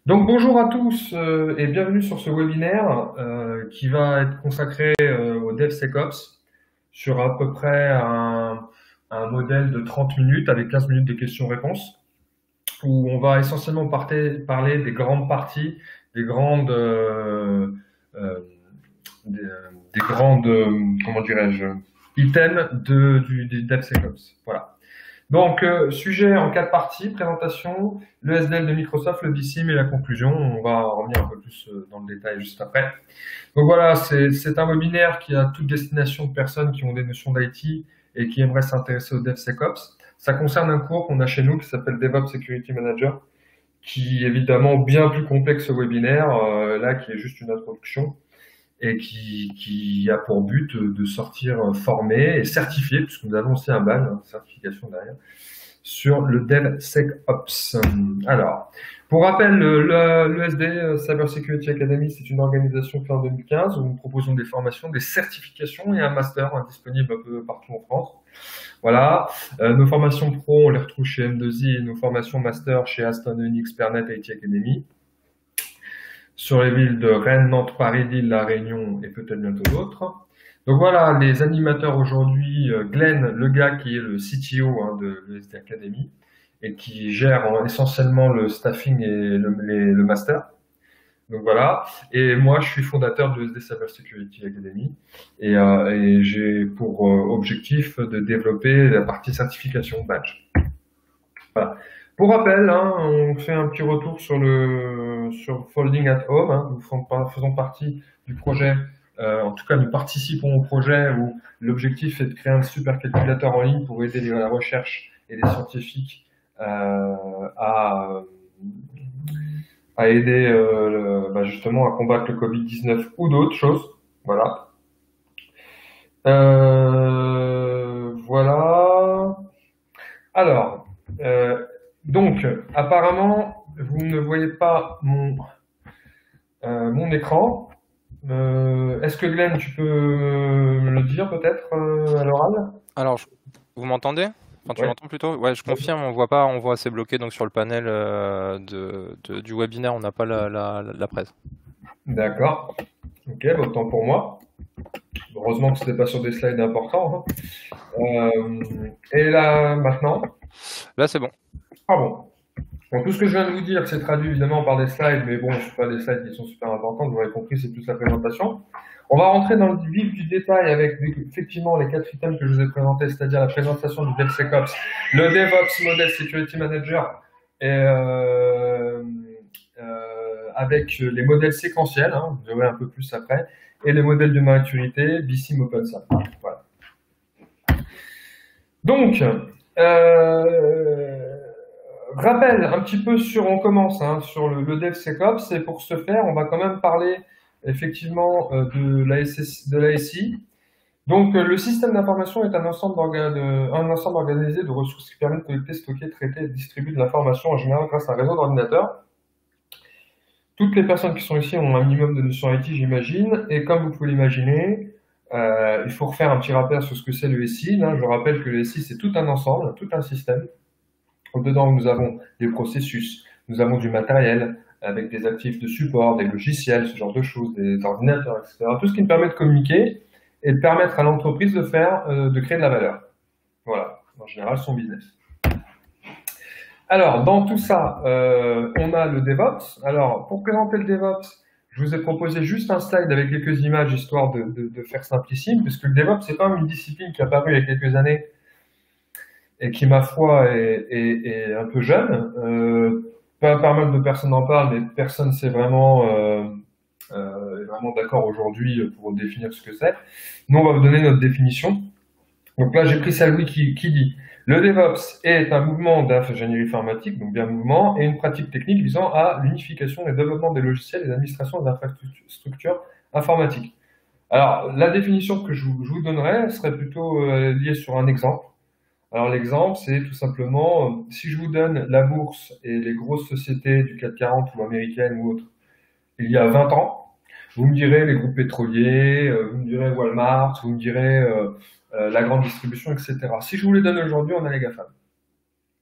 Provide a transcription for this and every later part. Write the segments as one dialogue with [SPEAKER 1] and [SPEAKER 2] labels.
[SPEAKER 1] Donc bonjour à tous et bienvenue sur ce webinaire qui va être consacré au DevSecOps sur à peu près un modèle de 30 minutes avec 15 minutes de questions-réponses où on va essentiellement parler des grandes parties, des grandes, euh, des, des grandes, comment dirais-je, items du DevSecOps. Voilà. Donc, sujet en 4 parties, présentation, le SDL de Microsoft, le BSIM et la conclusion. On va revenir un peu plus dans le détail juste après. Donc voilà, c'est un webinaire qui a toute destination de personnes qui ont des notions d'IT et qui aimeraient s'intéresser au DevSecOps. Ça concerne un cours qu'on a chez nous qui s'appelle DevOps Security Manager, qui est évidemment bien plus complexe que ce webinaire, là qui est juste une introduction et qui a pour but de sortir formé et certifié, puisque nous avons aussi un badge, certification derrière, sur le DevSecOps. Alors, pour rappel, l'ESD Cyber Security Academy, c'est une organisation créée en 2015 où nous proposons des formations, des certifications et un master disponible un peu partout en France. Voilà. Nos formations pro, on les retrouve chez M2I et nos formations master chez Aston Unix, Pernet, IT Academy. Sur les villes de Rennes, Nantes, Paris, Lille, La Réunion et peut-être bientôt d'autres. Donc voilà, les animateurs aujourd'hui, Glenn, le gars qui est le CTO de l'ESD Academy et qui gère essentiellement le staffing et le master. Donc voilà. Et moi, je suis fondateur de l'ESD Cyber Security Academy et j'ai pour objectif de développer la partie certification badge. Voilà. Pour rappel, on fait un petit retour sur Folding at Home. Nous faisons partie du projet. En tout cas, nous participons au projet où l'objectif est de créer un supercalculateur en ligne pour aider la recherche et les scientifiques à, à aider justement à combattre le Covid-19 ou d'autres choses. Voilà. Voilà. Alors, donc, apparemment, vous ne voyez pas mon écran. Est-ce que Glenn, tu peux me le dire peut-être à l'oral?
[SPEAKER 2] Alors, vous m'entendez? Enfin, tu
[SPEAKER 1] Ouais.
[SPEAKER 2] m'entends plutôt? Ouais, je confirme, on voit pas, on voit c'est bloqué donc sur le panel du webinaire, on n'a pas la presse.
[SPEAKER 1] D'accord. Ok, bah, autant pour moi. Heureusement que ce n'était pas sur des slides importants. Et là, maintenant.
[SPEAKER 2] Là, c'est bon.
[SPEAKER 1] Ah bon. Bon, tout ce que je viens de vous dire, c'est traduit évidemment par des slides, mais bon, ce pas des slides qui sont super importants, vous l'aurez compris, c'est plus la présentation. On va rentrer dans le vif du détail avec effectivement les 4 items que je vous ai présentés, c'est-à-dire la présentation du DevSecOps, le DevOps Model Security Manager, et avec les modèles séquentiels, vous verrez un peu plus après, et les modèles de maturité, BSIM OpenSAM. Voilà. Donc, rappel un petit peu on commence sur le DevSecOps, et pour ce faire, on va quand même parler effectivement de la SI. Donc, le système d'information est un ensemble organisé de ressources qui permet de collecter, stocker, traiter et distribuer de l'information en général grâce à un réseau d'ordinateurs. Toutes les personnes qui sont ici ont un minimum de notions IT, j'imagine, et comme vous pouvez l'imaginer, il faut refaire un petit rappel sur ce que c'est le SI. Je rappelle que le SI, c'est tout un ensemble, tout un système. Dedans, nous avons des processus, nous avons du matériel avec des actifs de support, des logiciels, ce genre de choses, des ordinateurs, etc. Tout ce qui nous permet de communiquer et de permettre à l'entreprise de créer de la valeur. Voilà, en général, son business. Alors, dans tout ça, on a le DevOps. Alors, pour présenter le DevOps, je vous ai proposé juste un slide avec quelques images, histoire de faire simplissime, puisque le DevOps, c'est quand même une discipline qui est apparue il y a quelques années et qui, ma foi, est un peu jeune. Pas mal de personnes en parlent, mais personne n'est vraiment d'accord aujourd'hui pour définir ce que c'est. Nous, on va vous donner notre définition. Donc là, j'ai pris celle qui dit le DevOps est un mouvement d'ingénierie informatique, donc bien mouvement, et une pratique technique visant à l'unification et le développement des logiciels et l'administration des infrastructures informatiques. Alors, la définition que je vous donnerai serait plutôt liée sur un exemple. Alors l'exemple, c'est tout simplement, si je vous donne la bourse et les grosses sociétés du CAC 40 ou américaines ou autres, il y a 20 ans, vous me direz les groupes pétroliers, vous me direz Walmart, vous me direz la grande distribution, etc. Si je vous les donne aujourd'hui, on a les GAFAM.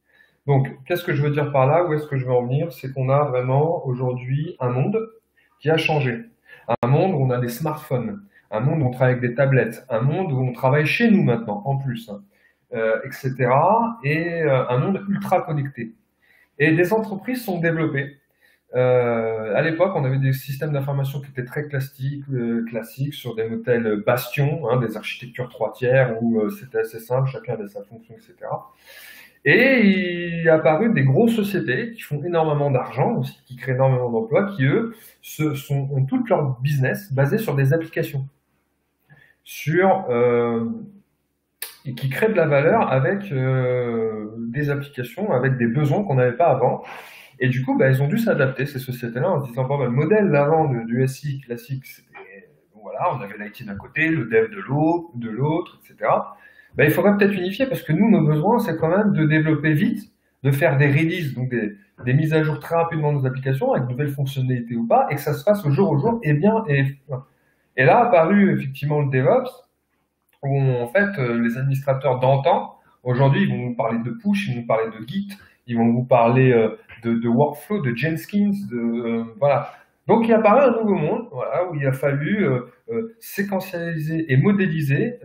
[SPEAKER 1] Donc, qu'est-ce que je veux dire par là? Où est-ce que je veux en venir? C'est qu'on a vraiment aujourd'hui un monde qui a changé. Un monde où on a des smartphones, un monde où on travaille avec des tablettes, un monde où on travaille chez nous maintenant, en plus, hein, etc. Et un monde ultra connecté. Et des entreprises sont développées. À l'époque, on avait des systèmes d'information qui étaient très classiques sur des modèles bastions, hein, des architectures 3 tiers où c'était assez simple, chacun avait sa fonction, etc. Et il est apparu des grosses sociétés qui font énormément d'argent aussi, qui créent énormément d'emplois, qui eux ont tout leur business basé sur des applications, sur et qui créent de la valeur avec des applications, avec des besoins qu'on n'avait pas avant. Et du coup, bah, ils ont dû s'adapter, ces sociétés-là, en se disant, bon, bah, le modèle d'avant du SI classique, c'était, bon, voilà, on avait l'IT d'un côté, le dev de l'autre, etc. Bah, il faudrait peut-être unifier, parce que nous, nos besoins, c'est quand même de développer vite, de faire des releases, donc des mises à jour très rapidement de nos applications, avec de nouvelles fonctionnalités ou pas, et que ça se fasse au jour, et bien, et là, a apparu effectivement le DevOps, où en fait, les administrateurs d'antan, aujourd'hui, ils vont nous parler de push, ils vont nous parler de Git, ils vont vous parler de workflow, de Jenkins, voilà. Donc il apparaît un nouveau monde, voilà, où il a fallu séquentialiser et modéliser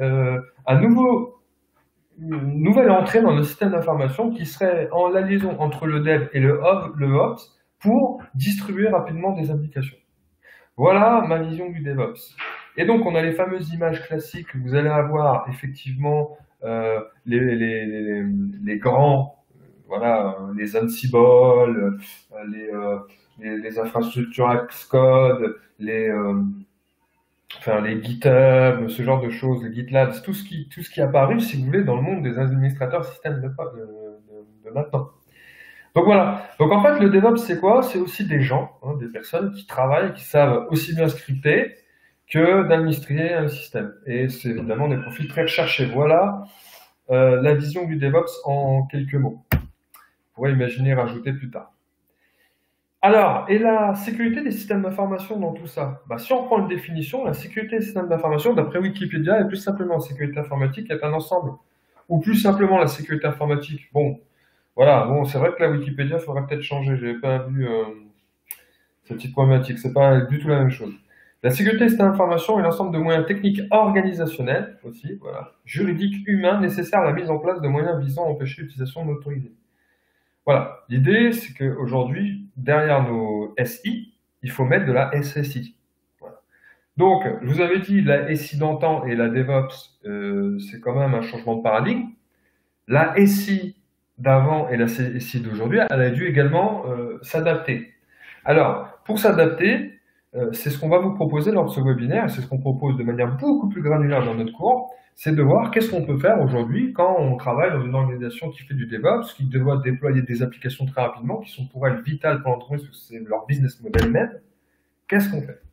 [SPEAKER 1] une nouvelle entrée dans le système d'information qui serait en la liaison entre le dev et le ops pour distribuer rapidement des applications. Voilà ma vision du DevOps. Et donc, on a les fameuses images classiques. Vous allez avoir effectivement les grands, voilà, les Ansible, les infrastructures Xcode, enfin les GitHub, ce genre de choses, les GitLab, tout ce qui est apparu, si vous voulez, dans le monde des administrateurs système de maintenant. Donc voilà. Donc en fait, le DevOps, c'est quoi? C'est aussi des gens, hein, des personnes qui travaillent, qui savent aussi bien scripter que d'administrer un système. Et c'est évidemment des profils très recherchés. Voilà la vision du DevOps en quelques mots. On pourrait imaginer rajouter plus tard. Alors, et la sécurité des systèmes d'information dans tout ça? Bah, si on prend une définition, la sécurité des systèmes d'information, d'après Wikipédia, est plus simplement la sécurité informatique est un ensemble. Ou plus simplement la sécurité informatique. Bon, voilà, bon, c'est vrai que la Wikipédia, il faudrait peut-être changer. J'avais pas vu cette petite problématique. C'est pas du tout la même chose. La sécurité des systèmes d'information est l'ensemble de moyens techniques organisationnels, aussi, voilà, juridiques, humains, nécessaires à la mise en place de moyens visant à empêcher l'utilisation non autorisée. Voilà. L'idée, c'est qu'aujourd'hui, derrière nos SI, il faut mettre de la SSI. Voilà. Donc, je vous avais dit, la SI d'antan et la DevOps, c'est quand même un changement de paradigme. La SI d'avant et la SI d'aujourd'hui, elle a dû également s'adapter. Alors, pour s'adapter, c'est ce qu'on va vous proposer lors de ce webinaire, et c'est ce qu'on propose de manière beaucoup plus granulaire dans notre cours, c'est de voir qu'est-ce qu'on peut faire aujourd'hui quand on travaille dans une organisation qui fait du DevOps, qui doit déployer des applications très rapidement, qui sont pour elles vitales pour l'entreprise, parce que c'est leur business model même. Qu'est-ce qu'on fait?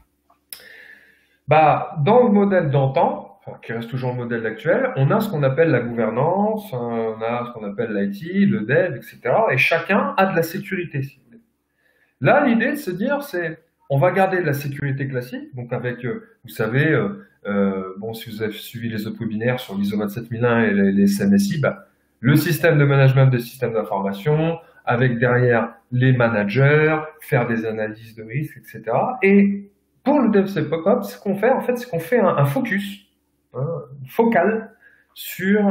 [SPEAKER 1] Bah, dans le modèle d'antan, enfin, qui reste toujours le modèle actuel, on a ce qu'on appelle la gouvernance, on a ce qu'on appelle l'IT, le dev, etc. Et chacun a de la sécurité, si vous voulez. Là, l'idée de se dire, c'est, on va garder de la sécurité classique, donc avec, vous savez, bon, si vous avez suivi les autres webinaires sur l'ISO 27001 et les SMSI, bah, le système de management des systèmes d'information, avec derrière les managers, faire des analyses de risque, etc. Et pour le DevSecOps, ce qu'on fait, en fait, c'est qu'on fait un focus, hein, focal, sur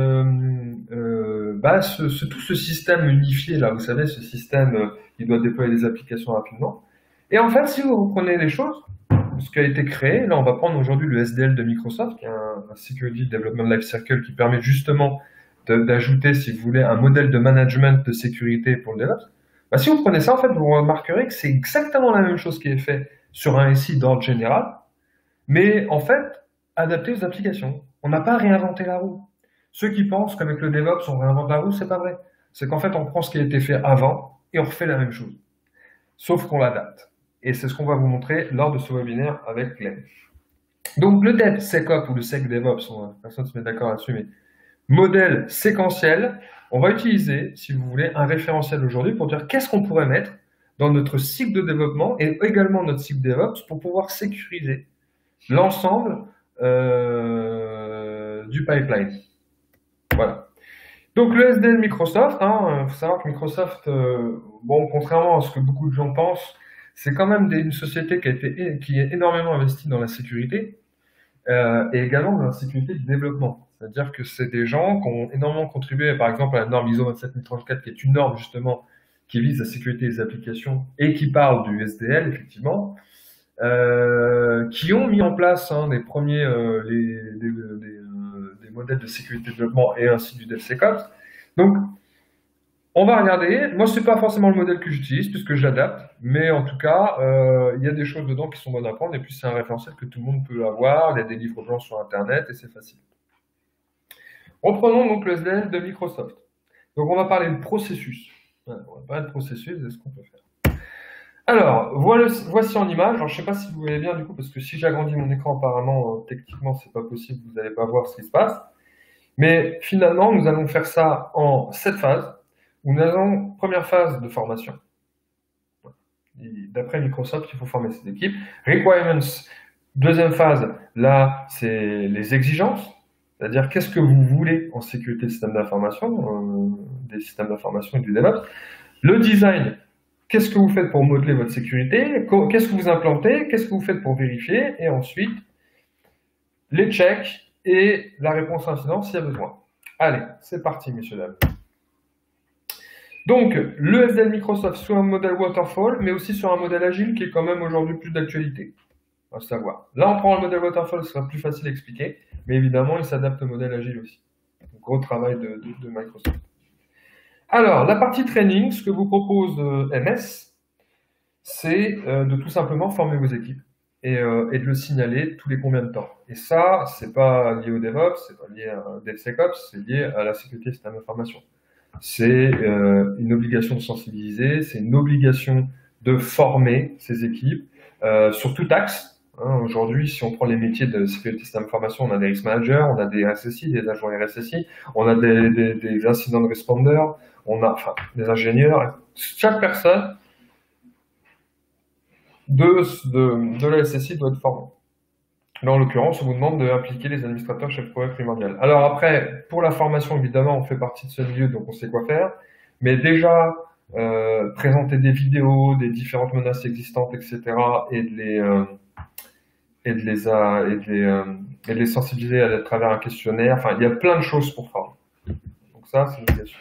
[SPEAKER 1] bah, tout ce système unifié, là, vous savez, ce système qui doit déployer des applications rapidement. Et en fait, si vous reprenez les choses, ce qui a été créé, là, on va prendre aujourd'hui le SDL de Microsoft, qui est un Security Development Lifecycle qui permet justement d'ajouter, si vous voulez, un modèle de management de sécurité pour le DevOps. Bah, si vous prenez ça, en fait, vous remarquerez que c'est exactement la même chose qui est fait sur un SI d'ordre général, mais en fait, adapté aux applications. On n'a pas réinventé la roue. Ceux qui pensent qu'avec le DevOps, on réinvente la roue, c'est pas vrai. C'est qu'en fait, on prend ce qui a été fait avant et on refait la même chose. Sauf qu'on l'adapte. Et c'est ce qu'on va vous montrer lors de ce webinaire avec Glenn. Donc, le DevSecOps ou le SecDevOps, personne ne se met d'accord là-dessus, mais modèle séquentiel, on va utiliser, si vous voulez, un référentiel aujourd'hui pour dire qu'est-ce qu'on pourrait mettre dans notre cycle de développement et également notre cycle DevOps pour pouvoir sécuriser l'ensemble du pipeline. Voilà. Donc le SDL Microsoft, faut savoir que Microsoft, bon, contrairement à ce que beaucoup de gens pensent, c'est quand même une société qui est énormément investie dans la sécurité et également dans la sécurité du développement. C'est-à-dire que c'est des gens qui ont énormément contribué, par exemple, à la norme ISO 27034, qui est une norme justement qui vise la sécurité des applications et qui parle du SDL, effectivement, qui ont mis en place des premiers des modèles de sécurité de développement et ainsi du DevSecOps. Donc, on va regarder. Moi, c'est pas forcément le modèle que j'utilise puisque je l'adapte, mais en tout cas, il y a des choses dedans qui sont bonnes à prendre et puis c'est un référentiel que tout le monde peut avoir. Il y a des livres blancs sur Internet et c'est facile. Reprenons donc le SDL de Microsoft. Donc, on va parler de processus. On va parler de processus et ce qu'on peut faire. Alors, voici en image. Alors, je sais pas si vous voyez bien du coup, parce que si j'agrandis mon écran, apparemment, techniquement, c'est pas possible. Vous n'allez pas voir ce qui se passe. Mais finalement, nous allons faire ça en 7 phases. Où nous avons première phase de formation. D'après Microsoft, il faut former cette équipe. Requirements, deuxième phase, là, c'est les exigences. C'est-à-dire, qu'est-ce que vous voulez en sécurité des systèmes d'information, des systèmes d'information et du DevOps. Le design, qu'est-ce que vous faites pour modeler votre sécurité? Qu'est-ce que vous implantez? Qu'est-ce que vous faites pour vérifier? Et ensuite, les checks et la réponse à incident s'il y a besoin. Allez, c'est parti, messieurs, dames. Donc, le SDL Microsoft sur un modèle waterfall, mais aussi sur un modèle agile qui est quand même aujourd'hui plus d'actualité. À savoir. Là, on prend le modèle waterfall, ce sera plus facile à expliquer, mais évidemment, il s'adapte au modèle agile aussi. Gros travail de Microsoft. Alors, la partie training, ce que vous propose MS, c'est de tout simplement former vos équipes et de le signaler tous les combien de temps. Et ça, c'est pas lié au DevOps, c'est pas lié à DevSecOps, c'est lié à la sécurité des systèmes d'information. C'est une obligation de sensibiliser, c'est une obligation de former ces équipes sur tout axe. Aujourd'hui, si on prend les métiers de sécurité système d'information, on a des risk managers, on a des RSSI, des agents RSSI, on a des incident responders, on a des ingénieurs. Chaque personne de la SSI doit être formée. Là, en l'occurrence, on vous demande d'impliquer les administrateurs chefs de projet primordial. Alors après, pour la formation, évidemment, on fait partie de ce milieu, donc on sait quoi faire. Mais déjà, présenter des vidéos, des différentes menaces existantes, etc., et de les sensibiliser à travers un questionnaire. Enfin, il y a plein de choses pour former. Donc ça, c'est une obligation.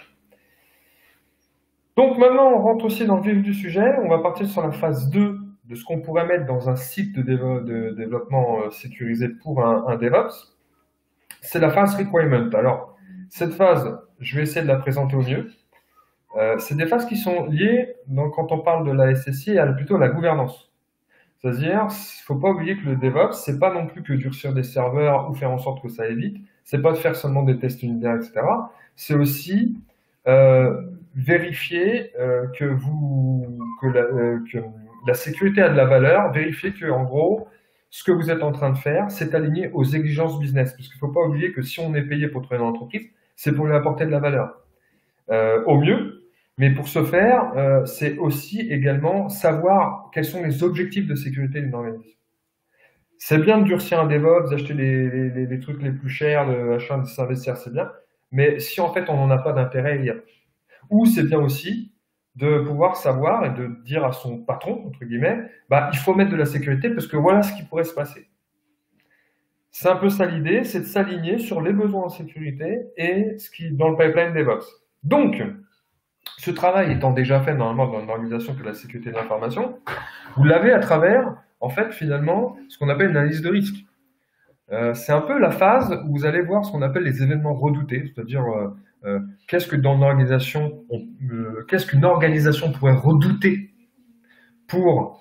[SPEAKER 1] Donc maintenant, on rentre aussi dans le vif du sujet. On va partir sur la phase 2 de ce qu'on pourrait mettre dans un site de développement sécurisé pour un DevOps. C'est la phase requirement. Alors, cette phase, je vais essayer de la présenter au mieux. C'est des phases qui sont liées, donc, quand on parle de la SSI, plutôt à la gouvernance. C'est-à-dire, il ne faut pas oublier que le DevOps, c'est pas non plus que durcir des serveurs ou faire en sorte que ça aille vite. C'est pas de faire seulement des tests unitaires, etc. C'est aussi vérifier que la sécurité a de la valeur, vérifier que, en gros, ce que vous êtes en train de faire, c'est aligné aux exigences business. Parce qu'il ne faut pas oublier que si on est payé pour travailler dans l'entreprise, c'est pour lui apporter de la valeur. Au mieux. Mais pour ce faire, c'est aussi également savoir quels sont les objectifs de sécurité d'une organisation. C'est bien de durcir un DevOps, d'acheter les trucs les plus chers, de s'investir, c'est bien. Mais si en fait on n'en a pas d'intérêt, il y a. Ou c'est bien aussi de pouvoir savoir et de dire à son patron, entre guillemets, il faut mettre de la sécurité parce que voilà ce qui pourrait se passer. C'est un peu ça l'idée, c'est de s'aligner sur les besoins en sécurité et ce qui dans le pipeline DevOps. Donc, ce travail étant déjà fait normalement dans une organisation que la sécurité de l'information, vous l'avez à travers, en fait, finalement, ce qu'on appelle une analyse de risque. C'est un peu la phase où vous allez voir ce qu'on appelle les événements redoutés, c'est-à-dire qu'est-ce que dans une organisation, qu'est-ce qu'une organisation pourrait redouter pour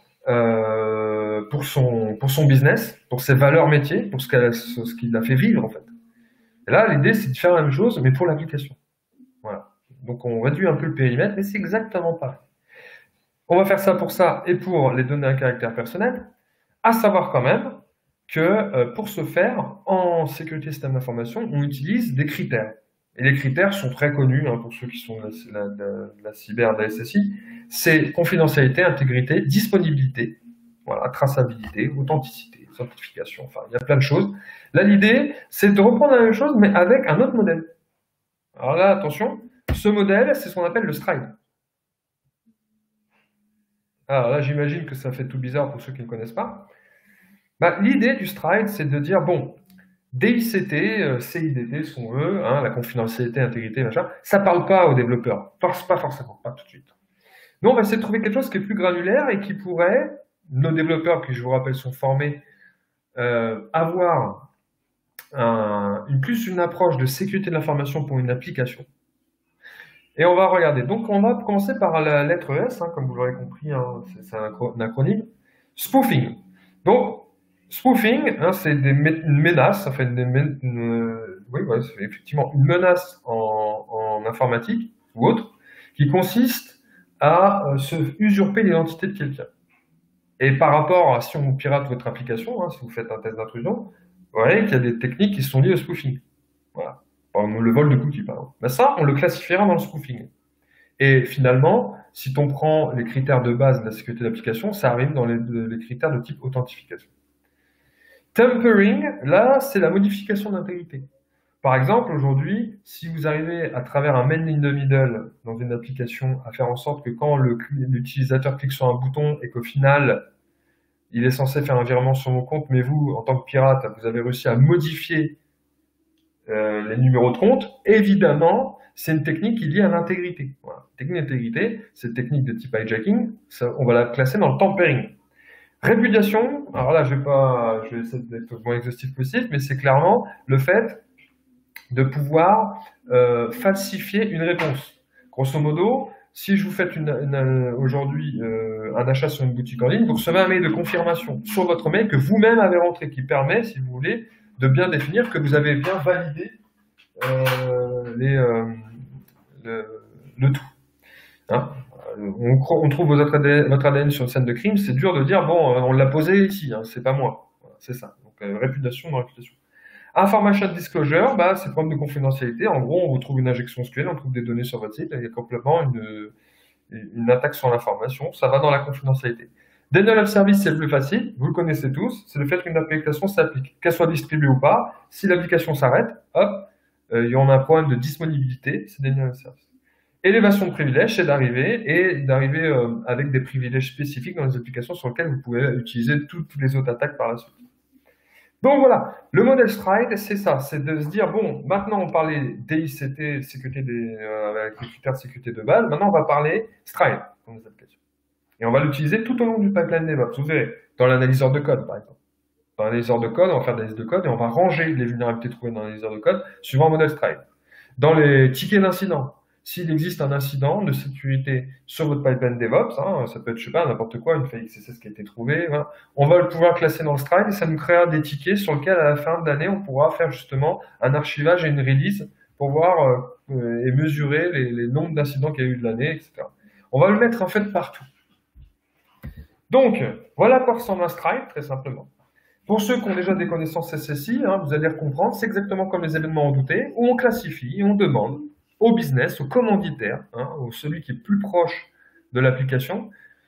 [SPEAKER 1] son business, pour ses valeurs métiers, pour ce qui l'a fait vivre en fait. Et là, l'idée c'est de faire la même chose, mais pour l'application. Voilà. Donc on réduit un peu le périmètre, mais c'est exactement pareil. On va faire ça pour ça et pour les données à caractère personnel, à savoir quand même que pour ce faire, en sécurité système d'information, on utilise des critères. Et les critères sont très connus pour ceux qui sont de la cyber, de la SSI. C'est confidentialité, intégrité, disponibilité, voilà, traçabilité, authenticité, certification, enfin, il y a plein de choses. Là, l'idée, c'est de reprendre la même chose, mais avec un autre modèle. Alors là, attention, ce modèle, c'est ce qu'on appelle le stride. Alors là, j'imagine que ça fait tout bizarre pour ceux qui ne connaissent pas. Bah, l'idée du stride, c'est de dire, bon, DICT, CIDT, ce qu'on veut, hein, la confidentialité, intégrité, machin, ça parle pas aux développeurs. Pas forcément, pas tout de suite. Nous, on va essayer de trouver quelque chose qui est plus granulaire et qui pourrait, nos développeurs, qui je vous rappelle sont formés, avoir plus une approche de sécurité de l'information pour une application. Et on va regarder. Donc, on va commencer par la lettre S, hein, comme vous l'aurez compris, hein, c'est un acronyme. Spoofing. Donc, spoofing, hein, c'est une menace, enfin, oui, ouais, c'est effectivement une menace en informatique ou autre, qui consiste à se usurper l'identité de quelqu'un. Et par rapport à si on pirate votre application, hein, si vous faites un test d'intrusion, vous voyez qu'il y a des techniques qui sont liées au spoofing. Voilà. Par exemple, le vol de cookies, par exemple. Ben ça, on le classifiera dans le spoofing. Et finalement, si on prend les critères de base de la sécurité d'application, ça arrive dans les critères de type authentification. Tampering, là, c'est la modification d'intégrité. Par exemple, aujourd'hui, si vous arrivez à travers un main in the middle dans une application à faire en sorte que quand l'utilisateur clique sur un bouton et qu'au final, il est censé faire un virement sur mon compte, mais vous, en tant que pirate, vous avez réussi à modifier les numéros de compte, évidemment, c'est une technique qui est liée à l'intégrité. Voilà. Technique d'intégrité, c'est une technique de type hijacking, ça, on va la classer dans le tampering. Répudiation, alors là, je vais essayer d'être le moins exhaustif possible, mais c'est clairement le fait de pouvoir falsifier une réponse. Grosso modo, si je vous fais aujourd'hui un achat sur une boutique en ligne, vous recevez un mail de confirmation sur votre mail que vous-même avez rentré, qui permet, si vous voulez, de bien définir que vous avez bien validé le tout. Hein, on trouve votre ADN sur une scène de crime, c'est dur de dire, bon, on l'a posé ici, hein, c'est pas moi. Voilà, c'est ça. Donc, réputation dans réputation. Information disclosure, bah, c'est problème de confidentialité. En gros, on vous trouve une injection SQL, on trouve des données sur votre site, il y a complètement une attaque sur l'information. Ça va dans la confidentialité. Denial of service, c'est le plus facile. Vous le connaissez tous. C'est le fait qu'une application s'applique, qu'elle soit distribuée ou pas. Si l'application s'arrête, hop, il y en a un problème de disponibilité, c'est denial of service. Élévation de privilèges, c'est d'arriver avec des privilèges spécifiques dans les applications sur lesquelles vous pouvez utiliser toutes les autres attaques par la suite. Donc voilà, le modèle stride, c'est ça, c'est de se dire, bon, maintenant on parlait DICT, sécurité avec les critères de sécurité de base, maintenant on va parler stride dans les applications. Et on va l'utiliser tout au long du pipeline DevOps. Vous verrez, dans l'analyseur de code, par exemple. Dans l'analyseur de code, on va faire de l'analyse de code et on va ranger les vulnérabilités trouvées dans l'analyseur de code suivant un modèle stride. Dans les tickets d'incident, s'il existe un incident de sécurité sur votre pipeline DevOps, hein, ça peut être, je sais pas, n'importe quoi, une faille XSS qui a été trouvée, voilà, on va pouvoir classer dans le stride et ça nous créera des tickets sur lesquels, à la fin de l'année, on pourra faire justement un archivage et une release pour voir et mesurer les nombres d'incidents qu'il y a eu de l'année, etc. On va le mettre en fait partout. Donc, voilà à quoi ressemble un stride, très simplement. Pour ceux qui ont déjà des connaissances SSI, hein, vous allez comprendre, c'est exactement comme les événements redoutés, où on classifie, on demande au business, au commanditaire, hein, au celui qui est plus proche de l'application,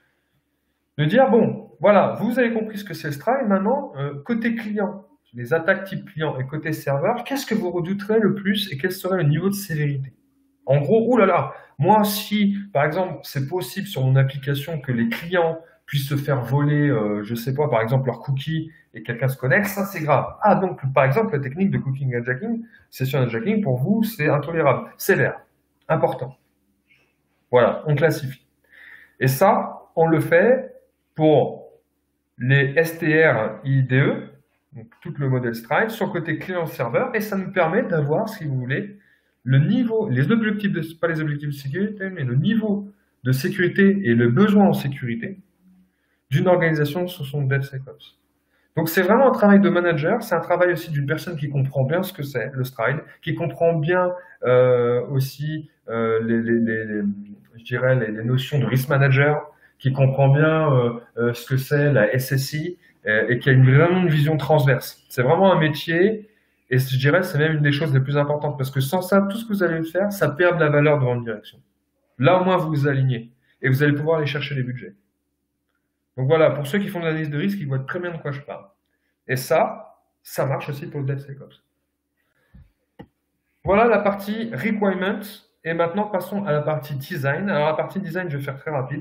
[SPEAKER 1] de dire, bon, voilà, vous avez compris ce que c'est le stride, maintenant, côté client, les attaques type client et côté serveur, qu'est-ce que vous redouterez le plus et quel serait le niveau de sévérité? En gros, oulala, moi, si, par exemple, c'est possible sur mon application que les clients puissent se faire voler, je sais pas, par exemple, leurs cookies et quelqu'un se connecte, ça c'est grave. Ah, donc, par exemple, la technique de cookie hijacking, session hijacking, pour vous, c'est intolérable, sévère, important. Voilà, on classifie. Et ça, on le fait pour les STR IDE, donc tout le modèle stride, sur le côté client-serveur, et ça nous permet d'avoir, si vous voulez, le niveau, les objectifs pas les objectifs de sécurité, mais le niveau de sécurité et le besoin en sécurité d'une organisation sur son DevSecOps. Donc c'est vraiment un travail de manager, c'est un travail aussi d'une personne qui comprend bien ce que c'est, le stride, qui comprend bien aussi je dirais les notions de risk manager, qui comprend bien ce que c'est la SSI et qui a vraiment une vision transverse. C'est vraiment un métier et je dirais c'est même une des choses les plus importantes parce que sans ça, tout ce que vous allez faire, ça perd de la valeur devant une direction. Là au moins vous vous alignez et vous allez pouvoir aller chercher les budgets. Donc voilà, pour ceux qui font de l'analyse de risque, ils voient très bien de quoi je parle. Et ça marche aussi pour le DevSecOps. Voilà la partie requirement. Et maintenant, passons à la partie design. Alors, la partie design, je vais faire très rapide.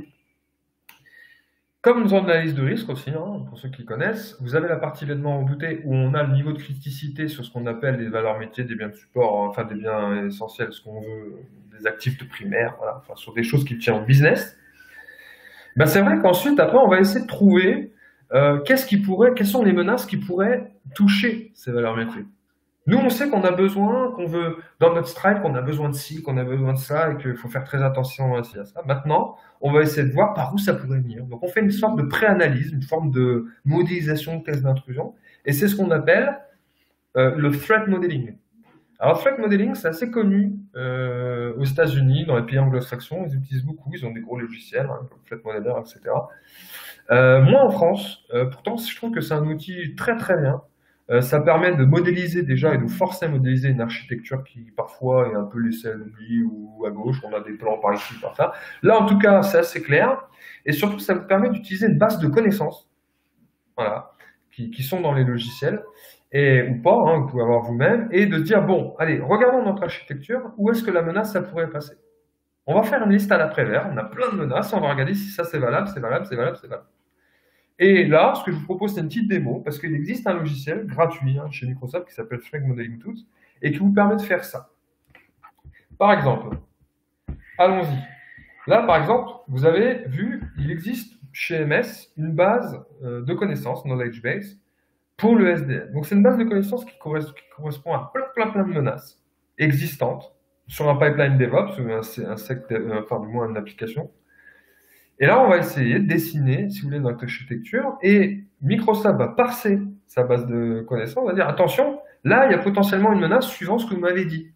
[SPEAKER 1] Comme dans l'analyse de risque aussi, hein, pour ceux qui connaissent, vous avez la partie événement redouté où on a le niveau de criticité sur ce qu'on appelle les valeurs métiers des biens de support, enfin des biens essentiels, ce qu'on veut, des actifs de primaire, voilà, enfin sur des choses qui tiennent en business. Ben, c'est vrai qu'ensuite, après, on va essayer de trouver quelles sont les menaces qui pourraient toucher ces valeurs métiers. Nous, on sait qu'on a besoin, qu'on veut, dans notre strike, qu'on a besoin de ci, qu'on a besoin de ça, et qu'il faut faire très attention à ci, à ça. Maintenant, on va essayer de voir par où ça pourrait venir. Donc, on fait une sorte de pré-analyse, une forme de modélisation de test d'intrusion, et c'est ce qu'on appelle le threat modeling. Alors, threat modeling, c'est assez connu aux États-Unis, dans les pays anglo-saxons, ils utilisent beaucoup, ils ont des gros logiciels, hein, comme Threat Modeler, etc. Moi, en France, pourtant, je trouve que c'est un outil très très bien. Ça permet de modéliser déjà et de forcer à modéliser une architecture qui parfois est un peu laissée à l'oubli ou à gauche, on a des plans par ici, par ça. Là, en tout cas, c'est assez clair. Et surtout, ça vous permet d'utiliser une base de connaissances, voilà, qui sont dans les logiciels, et, ou pas, hein, vous pouvez avoir vous-même, et de dire, bon, allez, regardons notre architecture, où est-ce que la menace, ça pourrait passer? On va faire une liste à l'après-vert, on a plein de menaces, on va regarder si ça c'est valable, c'est valable, c'est valable, c'est valable. Et là, ce que je vous propose, c'est une petite démo, parce qu'il existe un logiciel gratuit hein, chez Microsoft qui s'appelle Threat Modeling Tools, et qui vous permet de faire ça. Par exemple, allons-y. Là, par exemple, vous avez vu, il existe chez MS une base de connaissances, knowledge base, pour le SDN. Donc, c'est une base de connaissances qui correspond à plein de menaces existantes sur un pipeline DevOps, ou enfin, du moins une application. Et là, on va essayer de dessiner, si vous voulez, notre architecture, et Microsoft va parser sa base de connaissances, on va dire, attention, là, il y a potentiellement une menace suivant ce que vous m'avez dit.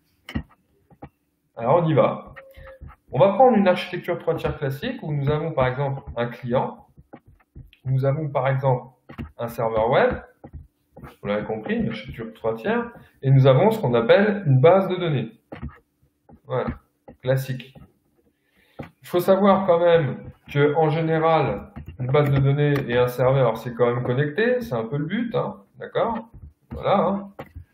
[SPEAKER 1] Alors, on y va. On va prendre une architecture 3 tiers classique, où nous avons, par exemple, un client, nous avons, par exemple, un serveur web, vous l'avez compris, une architecture 3 tiers, et nous avons ce qu'on appelle une base de données. Voilà, classique. Il faut savoir quand même que, en général, une base de données et un serveur, c'est quand même connecté, c'est un peu le but, hein, d'accord? Voilà. Hein.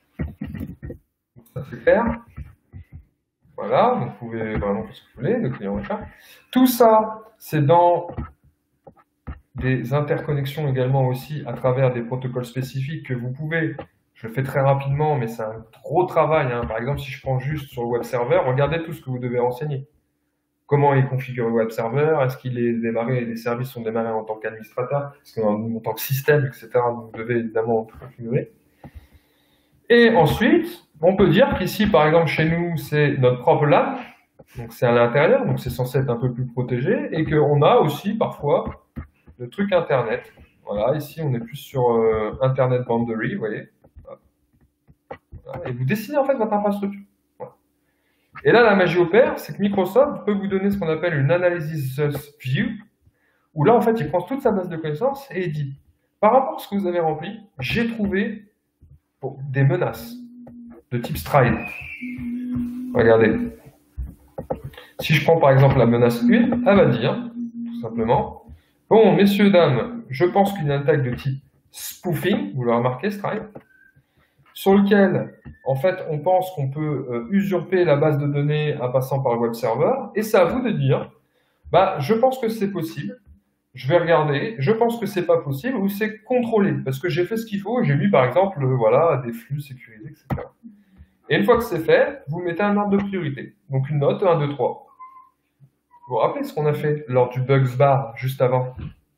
[SPEAKER 1] Ça c'est clair. Voilà, vous pouvez vraiment faire ce que vous voulez, le client machin. Tout ça, c'est dans des interconnexions également aussi à travers des protocoles spécifiques que vous pouvez. Je le fais très rapidement, mais c'est un gros travail. Hein. Par exemple, si je prends juste sur le web server, regardez tout ce que vous devez renseigner. Comment est configuré le web server? Est-ce qu'il est démarré, les services sont démarrés en tant qu'administrateur? Est-ce qu'en tant que système, etc. Vous devez évidemment tout configurer. Et ensuite, on peut dire qu'ici, par exemple, chez nous, c'est notre propre lab. Donc, c'est à l'intérieur, donc c'est censé être un peu plus protégé. Et qu'on a aussi, parfois, le truc Internet. Voilà, ici, on est plus sur Internet Boundary, vous voyez. Voilà. Et vous dessinez, en fait, votre infrastructure. Et là, la magie opère, c'est que Microsoft peut vous donner ce qu'on appelle une analysis view, où là, en fait, il prend toute sa base de connaissances et il dit, par rapport à ce que vous avez rempli, j'ai trouvé des menaces de type stride. Regardez. Si je prends par exemple la menace 1, elle va dire, tout simplement, bon, messieurs, dames, je pense qu'il y a une attaque de type spoofing, vous l'avez remarqué, stride, sur lequel, en fait, on pense qu'on peut usurper la base de données en passant par le web server, et c'est à vous de dire, bah, je pense que c'est possible, je vais regarder, je pense que c'est pas possible, ou c'est contrôlé, parce que j'ai fait ce qu'il faut, j'ai mis par exemple, voilà, des flux sécurisés, etc. Et une fois que c'est fait, vous mettez un ordre de priorité, donc une note, 1, 2, 3. Vous vous rappelez ce qu'on a fait lors du bugs bar, juste avant?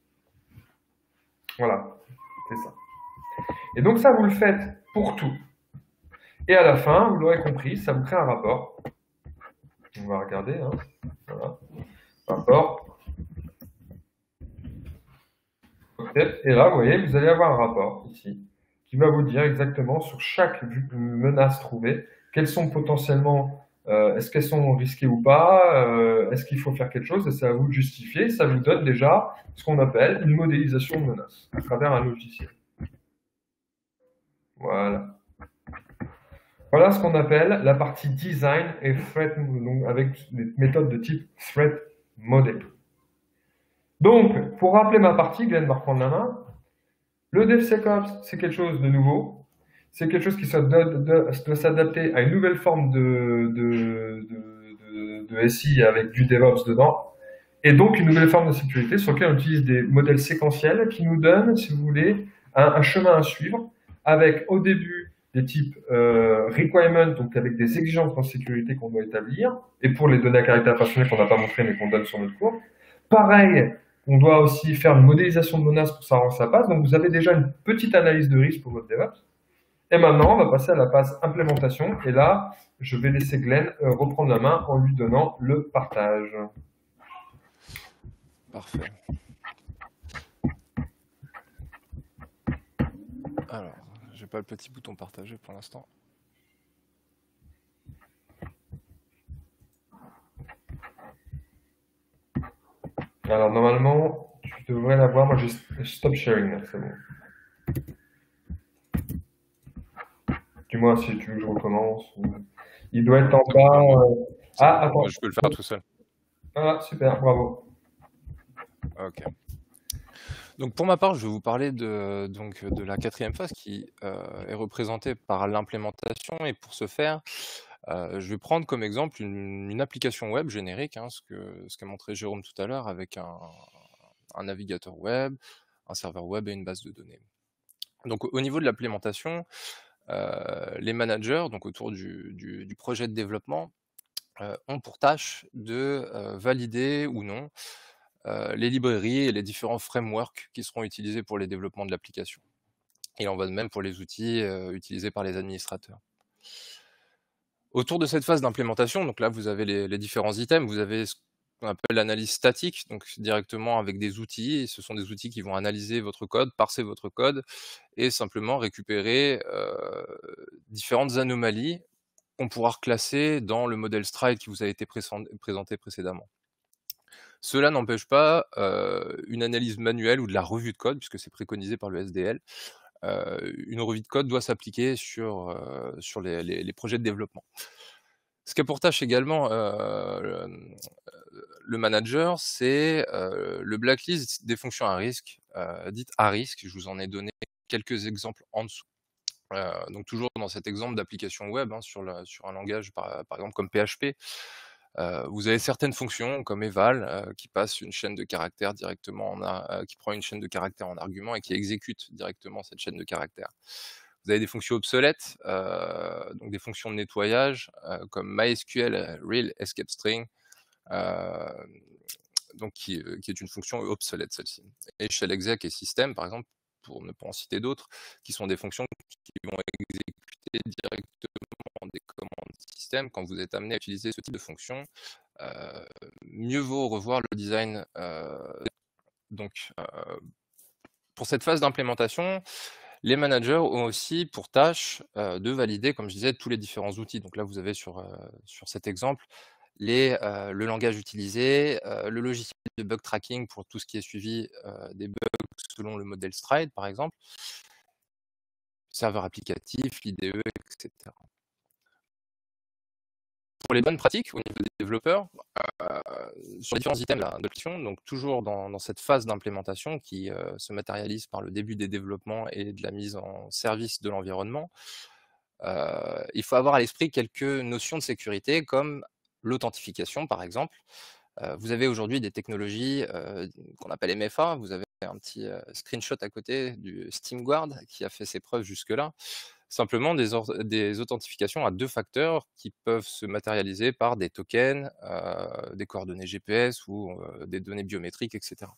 [SPEAKER 1] Voilà, c'est ça. Et donc ça, vous le faites pour tout. Et à la fin, vous l'aurez compris, ça vous crée un rapport. On va regarder, hein. Voilà. Rapport. Et là, vous voyez, vous allez avoir un rapport ici qui va vous dire exactement sur chaque menace trouvée, quelles sont potentiellement, est-ce qu'elles sont risquées ou pas, est-ce qu'il faut faire quelque chose, et c'est à vous de justifier. Ça vous donne déjà ce qu'on appelle une modélisation de menace à travers un logiciel. Voilà. Voilà ce qu'on appelle la partie design et threat, donc avec des méthodes de type threat model. Donc, pour rappeler ma partie, Glenn va reprendre la main. Le DevSecOps, c'est quelque chose de nouveau. C'est quelque chose qui doit s'adapter à une nouvelle forme de SI avec du DevOps dedans. Et donc une nouvelle forme de sécurité sur laquelle on utilise des modèles séquentiels qui nous donnent, si vous voulez, un chemin à suivre avec au début des types requirements, donc avec des exigences en sécurité qu'on doit établir, et pour les données à caractère personnel qu'on n'a pas montré mais qu'on donne sur notre cours. Pareil, on doit aussi faire une modélisation de menaces pour savoir si ça passe. Donc vous avez déjà une petite analyse de risque pour votre DevOps. Et maintenant, on va passer à la phase implémentation. Et là, je vais laisser Glenn reprendre la main en lui donnant le partage.
[SPEAKER 2] Parfait. Alors, j'ai pas le petit bouton partager pour l'instant.
[SPEAKER 1] Alors normalement, tu devrais l'avoir. Moi, j'ai stop sharing, là, c'est bon. Dis-moi si tu veux que je recommence. Il doit être en bas. Ah, attends.
[SPEAKER 2] Je peux le faire tout seul.
[SPEAKER 1] Ah, super, bravo.
[SPEAKER 2] Ok. Donc pour ma part, je vais vous parler de la quatrième phase qui est représentée par l'implémentation. Et pour ce faire, je vais prendre comme exemple une application web générique, hein, ce qu'a montré Jérôme tout à l'heure, avec un navigateur web, un serveur web et une base de données. Donc au niveau de l'implémentation, les managers, donc autour du projet de développement, ont pour tâche de valider ou non les librairies et les différents frameworks qui seront utilisés pour les développements de l'application. Il en va de même pour les outils utilisés par les administrateurs. Autour de cette phase d'implémentation, donc là vous avez les différents items, vous avez ce qu'on appelle l'analyse statique, donc directement avec des outils, et ce sont des outils qui vont analyser votre code, parser votre code, et simplement récupérer différentes anomalies qu'on pourra reclasser dans le modèle Stride qui vous a été présenté précédemment. Cela n'empêche pas une analyse manuelle ou de la revue de code, puisque c'est préconisé par le SDL. Une revue de code doit s'appliquer sur les projets de développement. Ce qu'a pour tâche également le manager, c'est le blacklist des fonctions à risque, dites à risque. Je vous en ai donné quelques exemples en dessous. Donc toujours dans cet exemple d'application web, hein, sur un langage par exemple comme PHP, vous avez certaines fonctions comme eval qui passe une chaîne de caractères directement qui prend une chaîne de caractères en argument et qui exécute directement cette chaîne de caractères. Vous avez des fonctions obsolètes, donc des fonctions de nettoyage comme MySQL Real Escape String, donc qui est une fonction obsolète celle-ci. Et shell exec et system par exemple, pour ne pas en citer d'autres, qui sont des fonctions qui vont exécuter directement des commandes système. Quand vous êtes amené à utiliser ce type de fonction, mieux vaut revoir le design. Donc, pour cette phase d'implémentation, les managers ont aussi pour tâche de valider, comme je disais, tous les différents outils. Donc là, vous avez sur cet exemple le langage utilisé, le logiciel de bug tracking pour tout ce qui est suivi des bugs selon le modèle Stride, par exemple, serveur applicatif, l'IDE, etc. Pour les bonnes pratiques au niveau des développeurs, sur les différents items de l'application, donc toujours dans cette phase d'implémentation qui se matérialise par le début des développements et de la mise en service de l'environnement, il faut avoir à l'esprit quelques notions de sécurité comme l'authentification par exemple. Vous avez aujourd'hui des technologies qu'on appelle MFA, vous avez un petit screenshot à côté du SteamGuard qui a fait ses preuves jusque-là. Simplement des authentifications à 2 facteurs qui peuvent se matérialiser par des tokens, des coordonnées GPS ou des données biométriques, etc.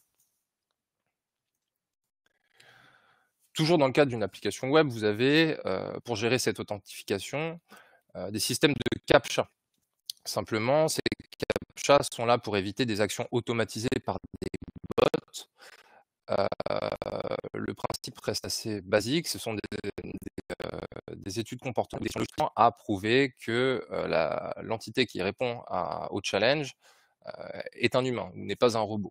[SPEAKER 2] Toujours dans le cadre d'une application web, vous avez, pour gérer cette authentification, des systèmes de CAPTCHA. Simplement, ces CAPTCHA sont là pour éviter des actions automatisées par des bots. Le principe reste assez basique, ce sont des études comportementales à prouver que l'entité qui répond au challenge est un humain, n'est pas un robot.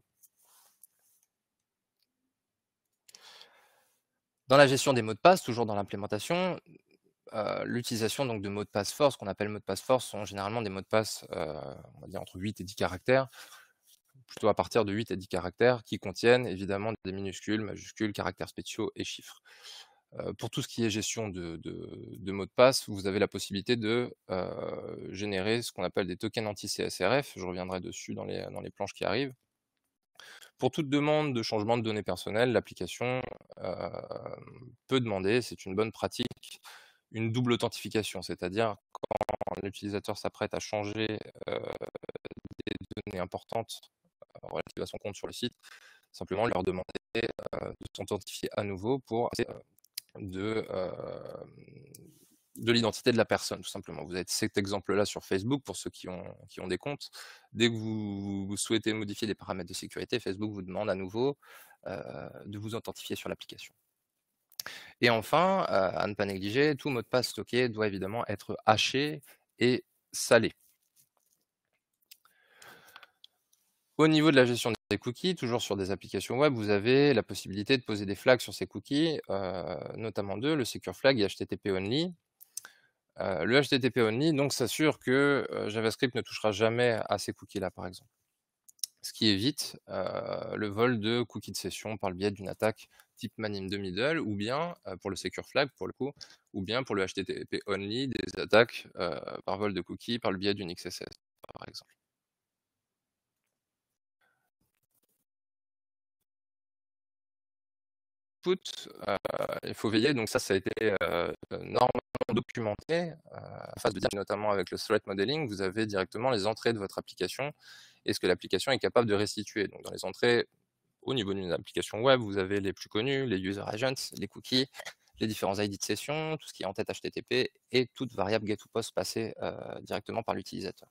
[SPEAKER 2] Dans la gestion des mots de passe, toujours dans l'implémentation, l'utilisation donc de mots de passe forts, ce qu'on appelle mots de passe forts, sont généralement des mots de passe on va dire entre 8 et 10 caractères, plutôt à partir de 8 et 10 caractères, qui contiennent évidemment des minuscules, majuscules, caractères spéciaux et chiffres. Pour tout ce qui est gestion de mots de passe, vous avez la possibilité de générer ce qu'on appelle des tokens anti-CSRF. Je reviendrai dessus dans les planches qui arrivent. Pour toute demande de changement de données personnelles, l'application peut demander, c'est une bonne pratique, une double authentification, c'est-à-dire quand l'utilisateur s'apprête à changer des données importantes relatives à son compte sur le site, simplement leur demander de s'authentifier à nouveau pour de l'identité de la personne, tout simplement. Vous avez cet exemple-là sur Facebook, pour ceux qui ont des comptes. Dès que vous souhaitez modifier des paramètres de sécurité, Facebook vous demande à nouveau de vous authentifier sur l'application. Et enfin, à ne pas négliger, tout mot de passe stocké doit évidemment être haché et salé. Au niveau de la gestion des cookies, toujours sur des applications web, vous avez la possibilité de poser des flags sur ces cookies, notamment deux, le Secure Flag et HTTP Only. Le HTTP Only donc s'assure que JavaScript ne touchera jamais à ces cookies-là, par exemple. Ce qui évite le vol de cookies de session par le biais d'une attaque type man in the middle, ou bien pour le Secure Flag, pour le coup, ou bien pour le HTTP Only, des attaques par vol de cookies par le biais d'une XSS, par exemple. Il faut veiller, donc ça a été normalement documenté, en phase de design, notamment avec le threat modeling, vous avez directement les entrées de votre application et ce que l'application est capable de restituer. Donc dans les entrées, au niveau d'une application web, vous avez les plus connus, les user agents, les cookies, les différents ID de session, tout ce qui est en tête HTTP et toute variable get ou post passée directement par l'utilisateur.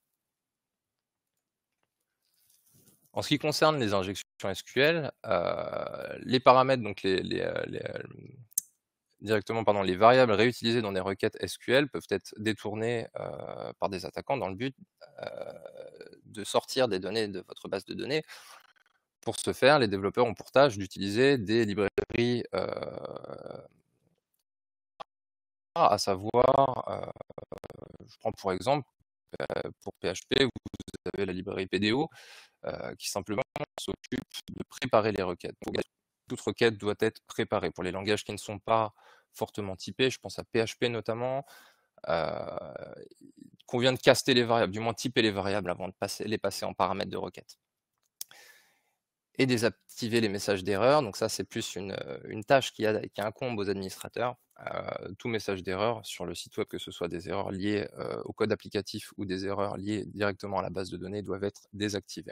[SPEAKER 2] En ce qui concerne les injections SQL, les paramètres, donc directement, pardon, les variables réutilisées dans des requêtes SQL peuvent être détournées par des attaquants dans le but de sortir des données de votre base de données. Pour ce faire, les développeurs ont pour tâche d'utiliser des librairies, à savoir, je prends pour exemple, pour PHP, vous avez la librairie PDO, qui simplement s'occupe de préparer les requêtes. Donc, toute requête doit être préparée. Pour les langages qui ne sont pas fortement typés, je pense à PHP notamment, il convient de caster les variables, du moins typer les variables avant de les passer en paramètres de requête. Et désactiver les messages d'erreur. Donc ça, c'est plus une tâche qui incombe aux administrateurs. Tout message d'erreur sur le site web, que ce soit des erreurs liées au code applicatif ou des erreurs liées directement à la base de données, doivent être désactivées.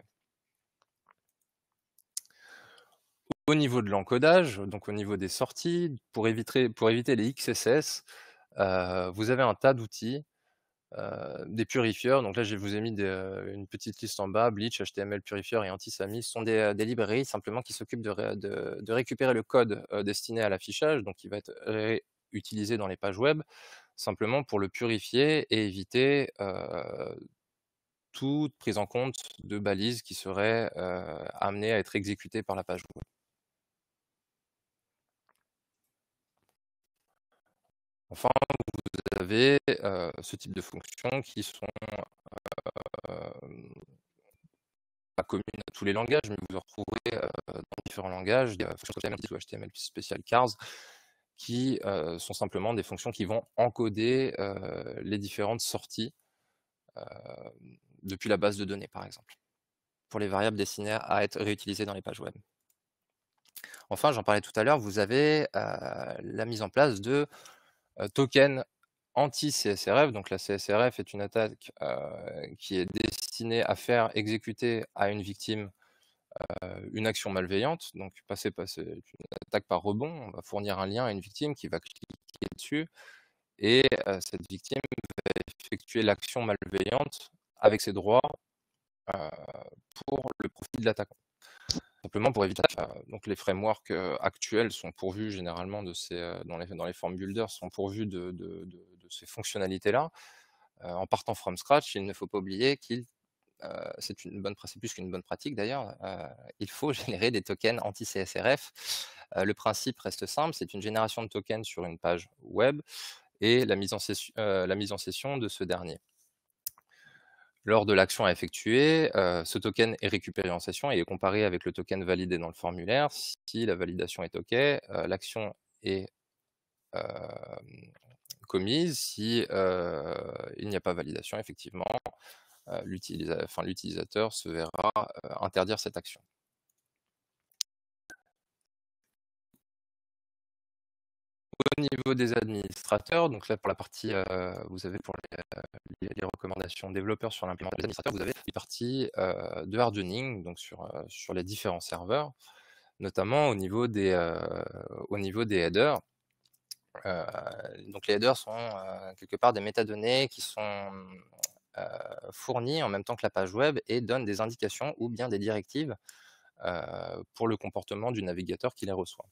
[SPEAKER 2] Au niveau de l'encodage, donc au niveau des sorties, pour éviter les XSS, vous avez un tas d'outils, des purifiers. Donc là, je vous ai mis une petite liste en bas. Bleach, HTML Purifier et Antisamy sont des librairies simplement qui s'occupent de récupérer le code destiné à l'affichage, donc qui va être utilisé dans les pages web, simplement pour le purifier et éviter toute prise en compte de balises qui seraient amenées à être exécutées par la page web. Enfin, vous avez ce type de fonctions qui sont pas communes à tous les langages, mais vous en retrouverez dans différents langages, des fonctions HTML ou HTML spécial cars, qui sont simplement des fonctions qui vont encoder les différentes sorties depuis la base de données, par exemple, pour les variables destinées à être réutilisées dans les pages web. Enfin, j'en parlais tout à l'heure, vous avez la mise en place de tokens anti-CSRF. Donc la CSRF est une attaque qui est destinée à faire exécuter à une victime une action malveillante. Donc c'est une attaque par rebond. On va fournir un lien à une victime qui va cliquer dessus et cette victime va effectuer l'action malveillante avec ses droits pour le profit de l'attaquant. Simplement pour éviter, donc les frameworks actuels sont pourvus généralement de dans les form builders sont pourvus de ces fonctionnalités-là. En partant from scratch, il ne faut pas oublier c'est plus qu'une bonne pratique d'ailleurs, il faut générer des tokens anti-CSRF. Le principe reste simple, c'est une génération de tokens sur une page web et la mise en session de ce dernier. Lors de l'action à effectuer, ce token est récupéré en session et est comparé avec le token validé dans le formulaire. Si la validation est OK, l'action est commise si il n'y a pas validation, effectivement. L'utilisateur se verra interdire cette action. Au niveau des administrateurs, donc là pour la partie, vous avez pour les recommandations développeurs sur l'implémentation des administrateurs, vous avez une partie de hardening, donc sur les différents serveurs, notamment au niveau des headers. Donc les headers sont quelque part des métadonnées qui sont fournies en même temps que la page web et donnent des indications ou bien des directives pour le comportement du navigateur qui les reçoit.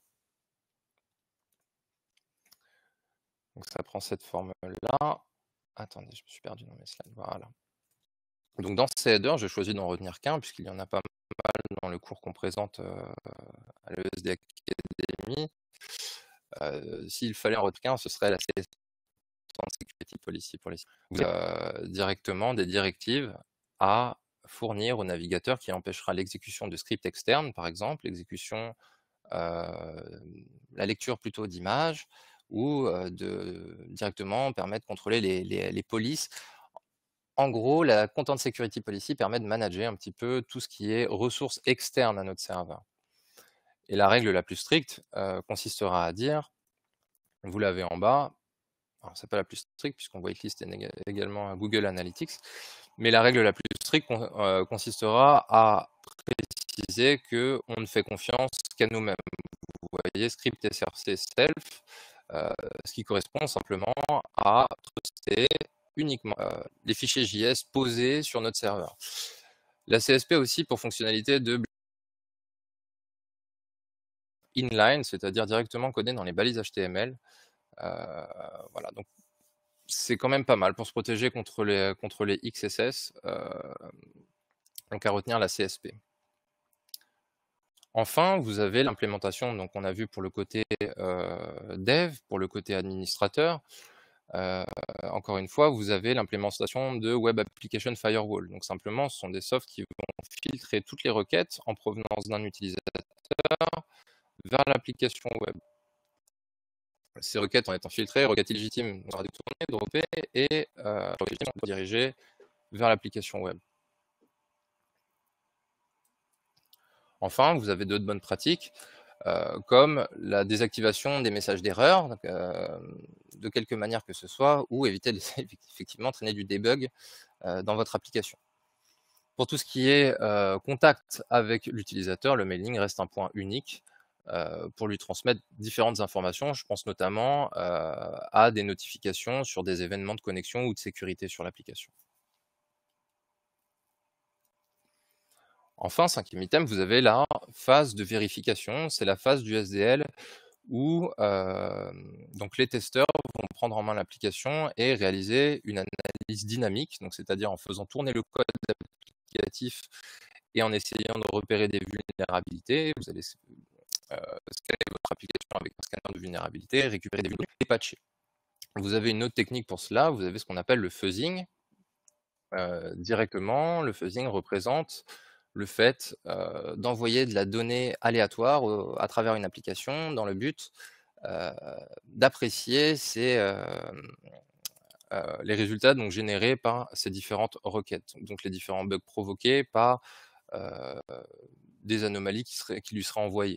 [SPEAKER 2] Donc ça prend cette forme-là. Attendez, je me suis perdu dans mes slides. Voilà. Donc dans ces headers, j'ai choisi d'en retenir qu'un, puisqu'il y en a pas mal dans le cours qu'on présente à l'ESD Academy. S'il fallait en retenir qu'un, ce serait la CS Security Policy pour les directement des directives à fournir au navigateur qui empêchera l'exécution de scripts externes, par exemple, l'exécution, la lecture plutôt d'images, ou directement permettre de contrôler les polices. En gros, la Content Security Policy permet de manager un petit peu tout ce qui est ressources externes à notre serveur. Et la règle la plus stricte consistera à dire, vous l'avez en bas, alors c'est pas la plus stricte puisqu'on whitelist également à Google Analytics, mais la règle la plus stricte consistera à préciser qu'on ne fait confiance qu'à nous-mêmes. Vous voyez, script src self, ce qui correspond simplement à truster uniquement les fichiers JS posés sur notre serveur. La CSP aussi pour fonctionnalité de inline, c'est-à-dire directement codé dans les balises HTML. Voilà, donc c'est quand même pas mal pour se protéger contre les XSS. Donc à retenir la CSP. Enfin, vous avez l'implémentation, donc on a vu pour le côté dev, pour le côté administrateur. Encore une fois, vous avez l'implémentation de Web Application Firewall. Donc simplement, ce sont des softs qui vont filtrer toutes les requêtes en provenance d'un utilisateur vers l'application web. Ces requêtes en étant filtrées, requêtes illégitimes sera détournées, droppées, et légitimes sont dirigées vers l'application web. Enfin, vous avez d'autres bonnes pratiques, comme la désactivation des messages d'erreur, de quelque manière que ce soit, ou éviter effectivement traîner du debug dans votre application. Pour tout ce qui est contact avec l'utilisateur, le mailing reste un point unique pour lui transmettre différentes informations. Je pense notamment à des notifications sur des événements de connexion ou de sécurité sur l'application. Enfin, cinquième item, vous avez la phase de vérification. C'est la phase du SDL où donc les testeurs vont prendre en main l'application et réaliser une analyse dynamique, donc c'est-à-dire en faisant tourner le code applicatif et en essayant de repérer des vulnérabilités. Vous allez scanner votre application avec un scanner de vulnérabilité, récupérer des vulnérabilités et patcher. Vous avez une autre technique pour cela, vous avez ce qu'on appelle le fuzzing. Directement, le fuzzing représente le fait d'envoyer de la donnée aléatoire à travers une application dans le but d'apprécier les résultats donc générés par ces différentes requêtes, donc les différents bugs provoqués par des anomalies qui lui seraient envoyées.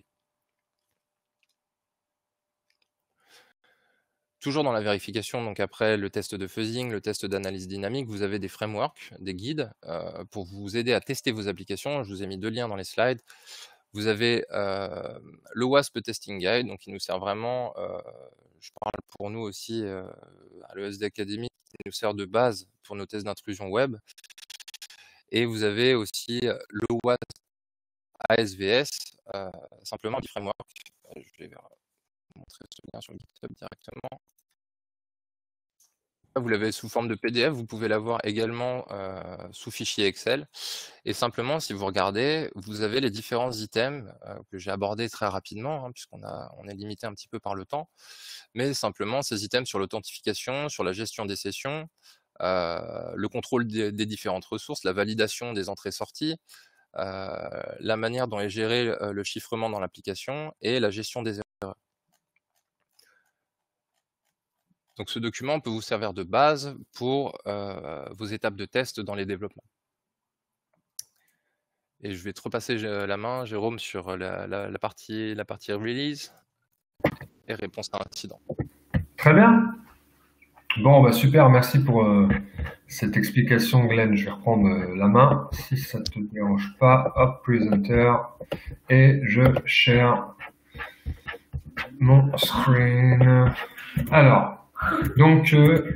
[SPEAKER 2] Toujours dans la vérification, donc après le test de fuzzing, le test d'analyse dynamique, vous avez des frameworks, des guides pour vous aider à tester vos applications. Je vous ai mis 2 liens dans les slides. Vous avez le WASP Testing Guide, donc qui nous sert vraiment, je parle pour nous aussi à l'ESD Academy, qui nous sert de base pour nos tests d'intrusion web. Et vous avez aussi le WASP ASVS, simplement du framework. Je vais vous montrer ce lien sur GitHub directement. Vous l'avez sous forme de PDF, vous pouvez l'avoir également sous fichier Excel. Et simplement, si vous regardez, vous avez les différents items que j'ai abordés très rapidement, hein, puisqu'on est limité un petit peu par le temps. Mais simplement, ces items sur l'authentification, sur la gestion des sessions, le contrôle des différentes ressources, la validation des entrées-sorties, la manière dont est géré le chiffrement dans l'application et la gestion des erreurs. Donc ce document peut vous servir de base pour vos étapes de test dans les développements. Et je vais te repasser la main, Jérôme, sur la partie release et réponse à incident.
[SPEAKER 1] Très bien. Bon, bah super, merci pour cette explication, Glenn. Je vais reprendre la main, si ça te dérange pas. Hop, presenter, et je share mon screen. Alors, donc,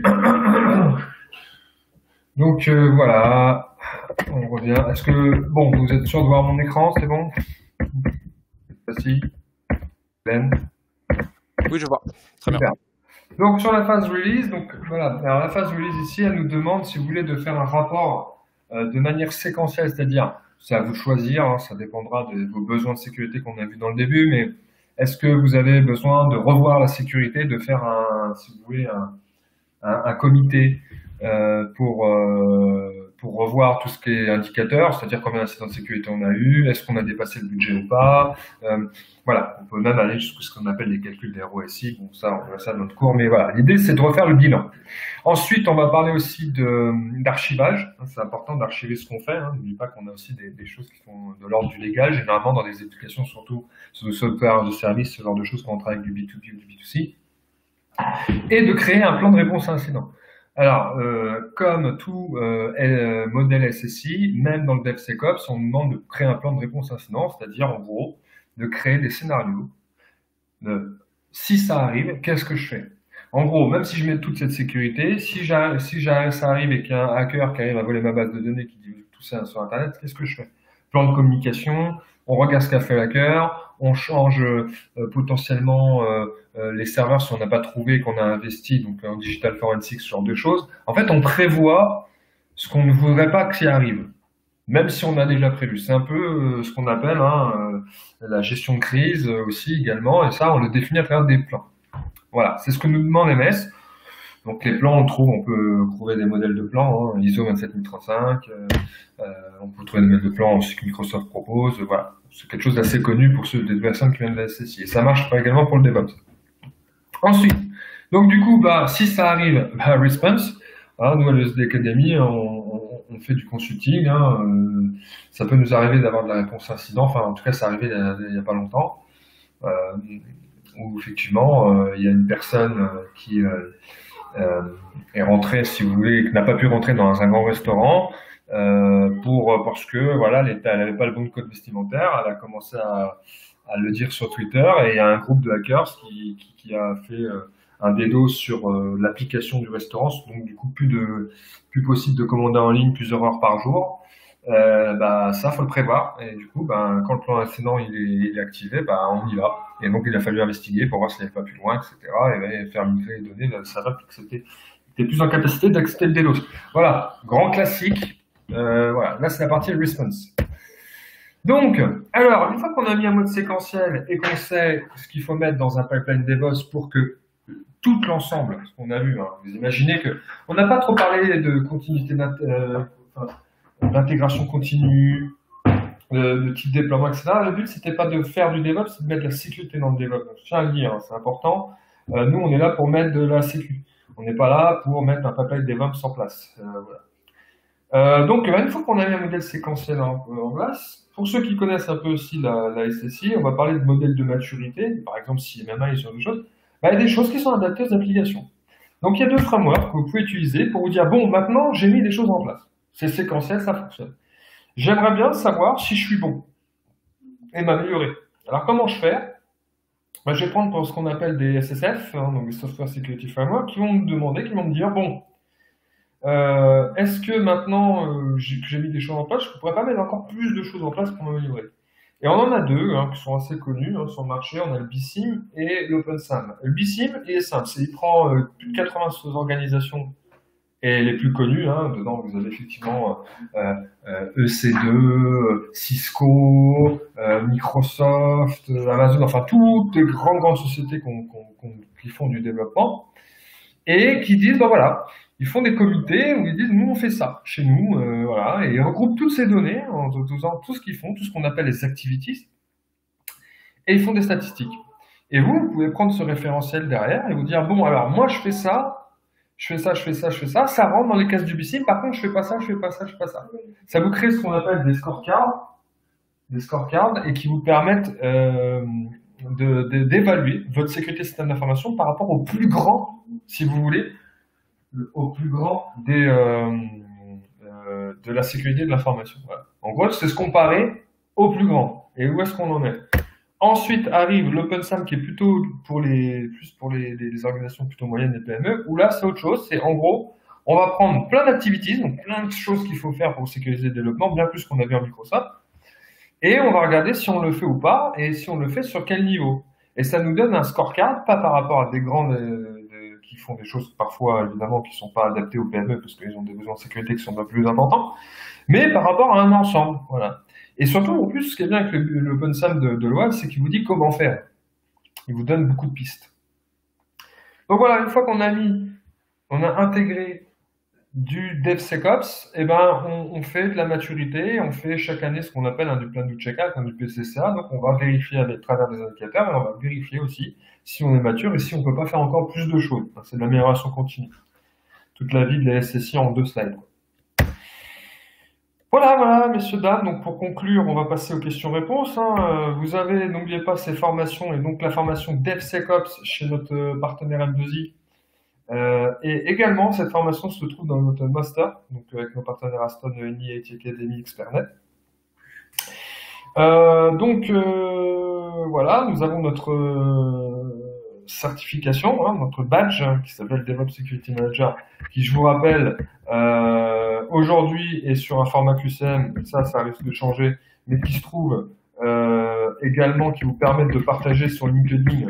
[SPEAKER 1] voilà, on revient. Est-ce que, bon, vous êtes sûr de voir mon écran, c'est bon? Voici, Glenn.
[SPEAKER 2] Oui, je vois. Très bien.
[SPEAKER 1] Donc sur la phase release, donc voilà. Alors la phase release ici, elle nous demande, si vous voulez, de faire un rapport de manière séquentielle, c'est-à-dire, c'est à vous de choisir, hein, ça dépendra de vos besoins de sécurité qu'on a vu dans le début, mais est-ce que vous avez besoin de revoir la sécurité, de faire si vous voulez, un comité pour revoir tout ce qui est indicateur, c'est-à-dire combien d'incidents de sécurité on a eu, est-ce qu'on a dépassé le budget ou pas. Voilà, on peut même aller jusqu'à ce qu'on appelle les calculs des ROSI. Bon, ça, on verra ça dans notre cours, mais voilà, l'idée c'est de refaire le bilan. Ensuite, on va parler aussi d'archivage. C'est important d'archiver ce qu'on fait. N'oubliez pas qu'on a aussi des choses qui sont de l'ordre du légal, généralement dans des applications, surtout sur le software de service, ce genre de choses quand on travaille avec du B2B ou du B2C. Et de créer un plan de réponse à incident. Alors, comme tout modèle SSI, même dans le DevSecOps, on nous demande de créer un plan de réponse à incident, c'est-à-dire en gros de créer des scénarios. Si ça arrive, qu'est-ce que je fais? En gros, même si je mets toute cette sécurité, si ça arrive et qu'il y a un hacker qui arrive à voler ma base de données, qui dit tout ça sur Internet, qu'est-ce que je fais? Plan de communication, on regarde ce qu'a fait le hacker, on change potentiellement les serveurs si on n'a pas trouvé, qu'on a investi, donc en digital forensics, ce genre de choses. En fait, on prévoit ce qu'on ne voudrait pas qu'il arrive, même si on a déjà prévu. C'est un peu ce qu'on appelle la gestion de crise aussi également, et ça, on le définit à travers des plans. Voilà, c'est ce que nous demande MS. Donc les plans, on peut trouver des modèles de plans, ISO 27035, on peut trouver des modèles de plans aussi que Microsoft propose, voilà. C'est quelque chose d'assez connu pour ceux des personnes qui viennent de la SSI. Et ça marche également pour le DevOps. Ensuite, donc du coup, si ça arrive, response, nous à l'ESD Academy, on fait du consulting, ça peut nous arriver d'avoir de la réponse incident, enfin en tout cas ça arrivait il n'y a pas longtemps, où effectivement il y a une personne qui est rentrée, si vous voulez, qui n'a pas pu rentrer dans un grand restaurant, parce que voilà, elle n'avait pas le bon code vestimentaire. Elle a commencé à le dire sur Twitter, et il y a un groupe de hackers qui a fait un DDoS sur l'application du restaurant, donc du coup plus possible de commander en ligne plusieurs heures par jour. Ça faut le prévoir, et du coup quand le plan incident il est activé, on y va. Et donc il a fallu investiguer pour voir s'il n'y avait pas plus loin, etc. Et faire migrer les données, ça va était plus en capacité d'accepter le DDoS. Voilà, grand classique. Voilà, là c'est la partie response. Donc, alors, une fois qu'on a mis un mode séquentiel et qu'on sait ce qu'il faut mettre dans un pipeline DevOps pour que tout l'ensemble, ce qu'on a vu, vous imaginez que on n'a pas trop parlé de continuité d'intégration continue, de type déploiement, etc. Le but, c'était pas de faire du DevOps, c'est de mettre de la sécurité dans le DevOps. Donc, je tiens à le dire, c'est important. Nous, on est là pour mettre de la sécu. On n'est pas là pour mettre un pipeline DevOps en place. Voilà. Donc, une fois qu'on a mis un modèle séquentiel en place, pour ceux qui connaissent un peu aussi la SSI, on va parler de modèle de maturité, par exemple CMMI et ce genre de choses. Il y a des choses qui sont adaptées aux applications. Donc, il y a deux frameworks que vous pouvez utiliser pour vous dire, bon, maintenant, j'ai mis des choses en place. C'est séquentiel, ça fonctionne. J'aimerais bien savoir si je suis bon et m'améliorer. Alors, comment je fais? Je vais prendre ce qu'on appelle des SSF, donc des Software Security Framework, qui vont me dire, bon, est-ce que maintenant que j'ai mis des choses en place, je ne pourrais pas mettre encore plus de choses en place pour m'améliorer? Et on en a deux qui sont assez connus sur le marché. On a le BSIMM et l'OpenSAMM. Le BSIMM, il est simple. Il prend plus de 80 organisations et les plus connues. Dedans, vous avez effectivement EC2, Cisco, Microsoft, Amazon, enfin toutes les grandes sociétés qui font du développement et qui disent, voilà, ils font des comités où ils disent, nous on fait ça chez nous, voilà, et ils regroupent toutes ces données en faisant tout ce qu'ils font, tout ce qu'on appelle les activities, et ils font des statistiques. Et vous pouvez prendre ce référentiel derrière et vous dire, bon, alors moi je fais ça, je fais ça, je fais ça, je fais ça, ça rentre dans les cases du BICIM, par contre je fais pas ça, je fais pas ça, je fais pas ça. Ça vous crée ce qu'on appelle des scorecards et qui vous permettent d'évaluer votre sécurité système d'information par rapport au plus grand, si vous voulez, au plus grand de la sécurité de l'information. Voilà. En gros, c'est se comparer au plus grand. Et où est-ce qu'on en est? Ensuite arrive l'OpenSAM qui est plutôt plus pour les organisations plutôt moyennes et PME, où là c'est autre chose. C'est en gros, on va prendre plein d'activities, donc plein de choses qu'il faut faire pour sécuriser le développement, bien plus qu'on avait en Microsoft. Et on va regarder si on le fait ou pas, et si on le fait sur quel niveau. Et ça nous donne un scorecard, pas par rapport à des grands qui font des choses parfois évidemment qui sont pas adaptées aux PME parce qu'ils ont des besoins de sécurité qui sont un peu plus importants, mais par rapport à un ensemble. Voilà. Et surtout, en plus, ce qui est bien avec le OpenSAM de l'OAS, c'est qu'il vous dit comment faire. Il vous donne beaucoup de pistes. Donc voilà, une fois qu'on a intégré du DevSecOps, eh ben, on fait de la maturité, on fait chaque année ce qu'on appelle du plan de check-out, du PCCA, donc on va vérifier à travers des indicateurs, et on va vérifier aussi si on est mature et si on peut pas faire encore plus de choses. C'est de l'amélioration continue. Toute la vie de la SSI en 2 slides. Voilà, messieurs, dames. Donc, pour conclure, on va passer aux questions-réponses. Vous avez, n'oubliez pas, ces formations et donc la formation DevSecOps chez notre partenaire M2I. Et également, cette formation se trouve dans notre master, donc avec nos partenaires Aston, ENI, IT Academy, Expertnet. Voilà, nous avons notre certification, notre badge qui s'appelle DevOps Security Manager, qui, je vous rappelle, aujourd'hui est sur un format QCM, ça risque de changer, mais qui se trouve également, qui vous permet de partager sur LinkedIn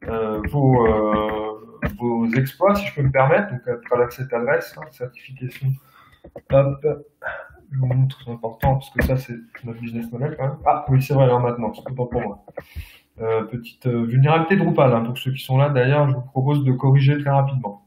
[SPEAKER 1] vos exploits, si je peux me permettre, donc à travers cette adresse, certification. Hop, je vous montre, c'est important parce que ça c'est notre business model quand même. Ah oui, c'est vrai, alors maintenant, c'est autant pour moi. Petite vulnérabilité Drupal, pour ceux qui sont là d'ailleurs, je vous propose de corriger très rapidement.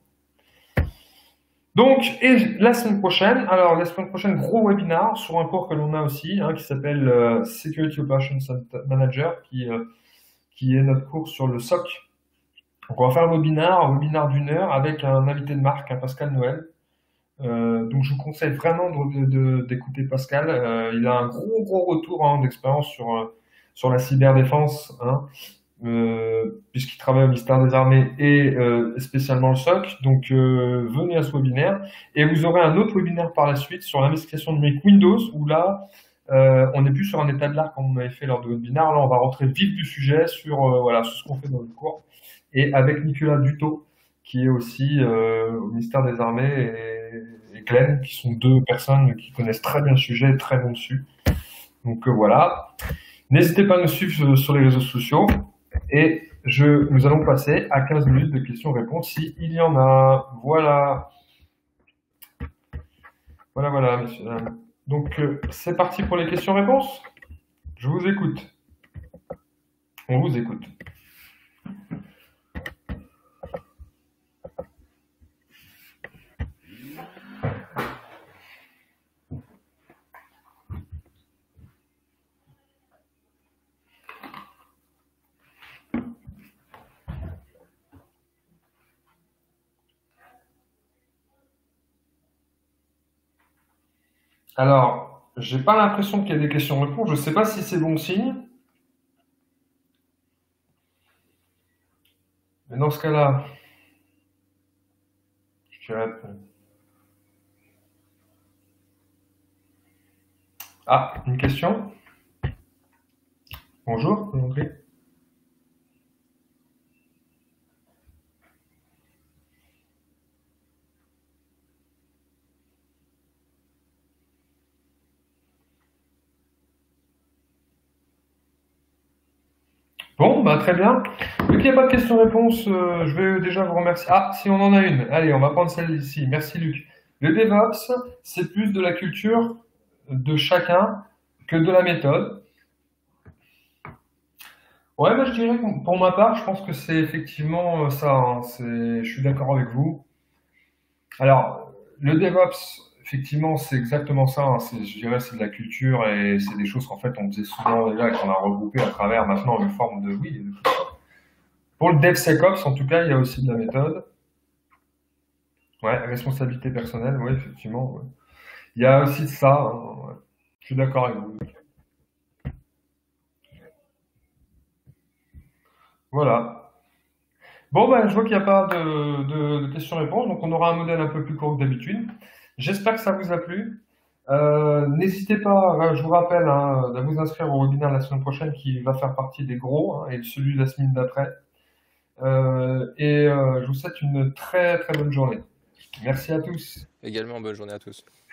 [SPEAKER 1] Donc, et la semaine prochaine, gros webinar sur un cours que l'on a aussi, qui s'appelle Security Operations Manager, qui est notre cours sur le SOC. Donc, on va faire un webinaire d'1 heure avec un invité de marque, Pascal Noël. Donc, je vous conseille vraiment d'écouter Pascal. Il a un gros retour d'expérience sur la cyberdéfense, puisqu'il travaille au ministère des Armées et spécialement le SOC. Donc, venez à ce webinaire. Et vous aurez un autre webinaire par la suite sur l'investigation numérique Windows, où là, on n'est plus sur un état de l'art comme on avait fait lors de webinaire. Là, on va rentrer vif du sujet sur ce qu'on fait dans le cours. Et avec Nicolas Dutot, qui est aussi au ministère des Armées, et Glenn, qui sont 2 personnes qui connaissent très bien le sujet et très bon dessus. Donc voilà. N'hésitez pas à nous suivre sur les réseaux sociaux. Et nous allons passer à 15 minutes de questions-réponses s'il y en a. Voilà, messieurs, dames. Donc, c'est parti pour les questions-réponses. Je vous écoute. On vous écoute. Alors, j'ai pas l'impression qu'il y ait des questions-réponses. Je sais pas si c'est bon signe. Mais dans ce cas-là, je dirais... Ah, une question? Bonjour, André. Bon, très bien. Vu qu'il n'y a pas de questions-réponses, je vais déjà vous remercier. Ah, si on en a une. Allez, on va prendre celle-ci. Merci, Luc. Le DevOps, c'est plus de la culture de chacun que de la méthode. Ouais, je dirais que pour ma part, je pense que c'est effectivement ça. Je suis d'accord avec vous. Alors, le DevOps, effectivement, c'est exactement ça. Je dirais c'est de la culture et c'est des choses qu'en fait on faisait souvent déjà et qu'on a regroupé à travers maintenant une forme de tout ça. Pour le DevSecOps, en tout cas, il y a aussi de la méthode. Ouais, responsabilité personnelle, oui, effectivement. Ouais. Il y a aussi de ça. Hein, ouais. Je suis d'accord avec vous. Voilà. Bon, ben, je vois qu'il n'y a pas de questions-réponses, donc on aura un modèle un peu plus court que d'habitude. J'espère que ça vous a plu. N'hésitez pas, je vous rappelle, hein, de vous inscrire au webinaire la semaine prochaine qui va faire partie des gros, hein, et celui de la semaine d'après. Je vous souhaite une très très bonne journée. Merci à tous.
[SPEAKER 2] Également, bonne journée à tous.